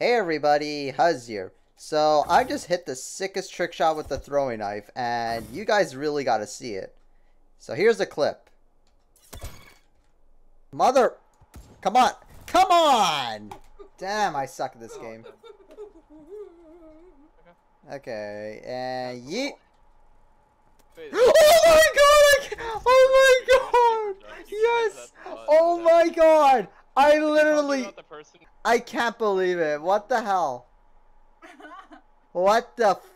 Hey everybody, Huz here. So I just hit the sickest trick shot with the throwing knife, and you guys really gotta see it. So here's a clip. Mother! Come on! Come on! Damn, I suck at this game. Okay, and yeet. Oh my god! Oh my god! Yes! Oh my god! I literally... I can't believe it. What the hell? What the